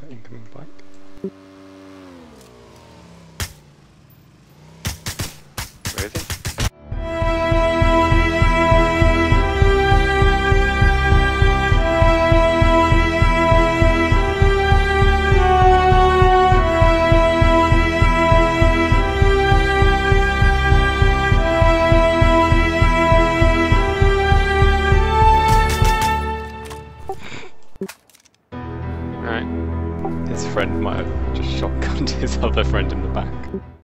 incoming bike. Where is he? Right. His friend might have just shotgunned his other friend in the back.